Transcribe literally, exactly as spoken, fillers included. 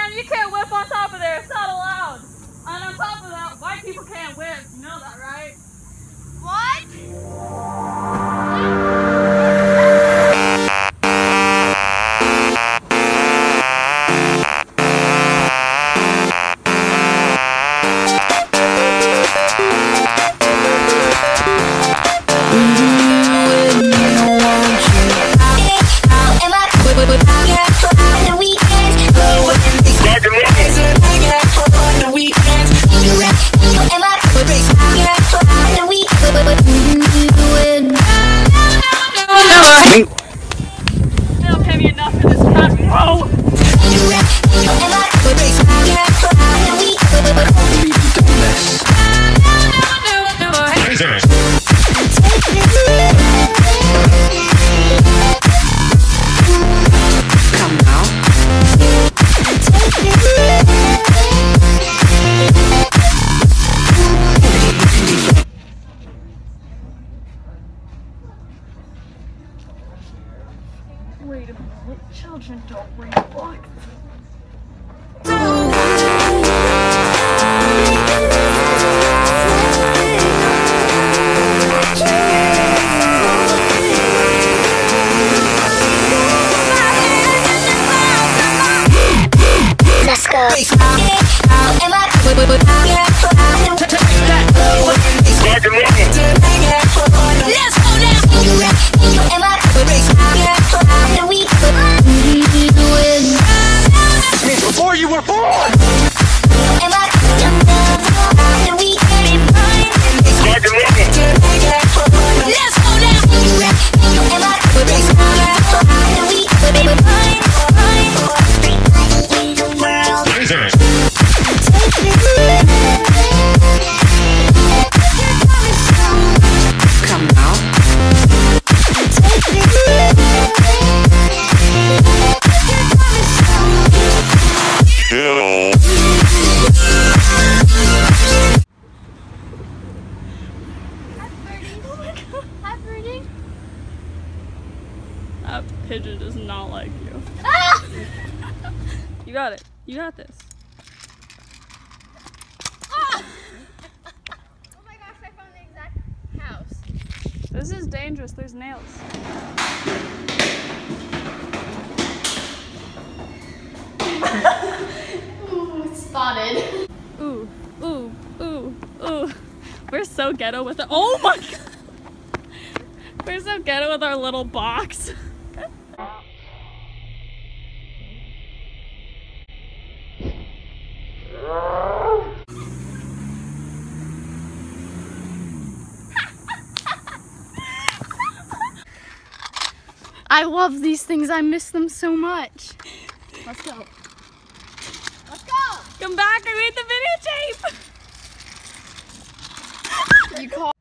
man, you can't whip on top of there. It's not allowed. And on top of that, white people can't whip. You know that, right? What? They don't pay me enough for this crap. Whoa! Come now. Wait a minute, children don't read books. Let's go. Before you were born! Come now. Hi, Birdie. That pigeon does not like you. Ah! You got it. You got this. Ah! Oh my gosh, I found the exact house. This is dangerous. There's nails. Ooh, spotted. Ooh, ooh, ooh, ooh. We're so ghetto with it. Oh my god! We're so ghetto with our little box. I love these things. I miss them so much. Let's go. Let's go. Come back, I made the videotape! You call